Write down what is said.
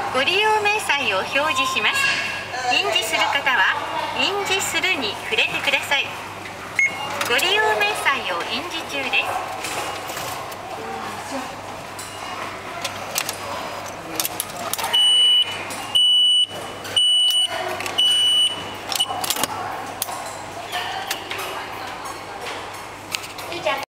ご利用明細を表示します。印字する方は印字するに触れてください。ご利用明細を印字中です。